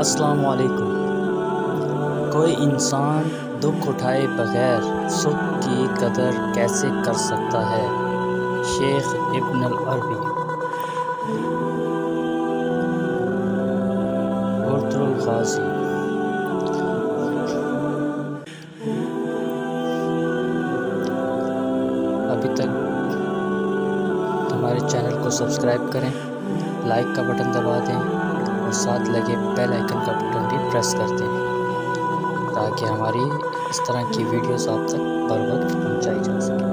अस्सलामु अलैकुम। कोई इंसान दुख उठाए बगैर सुख की कदर कैसे कर सकता है? शेख इब्न अल-अरबी। बुर्दुल गाज़ी। अभी तक हमारे चैनल को सब्सक्राइब करें, लाइक का बटन दबा दें और साथ लगे बेल आइकन का बटन भी प्रेस कर दें ताकि हमारी इस तरह की वीडियोस आप तक बर वक्त पहुँचाई जा सके।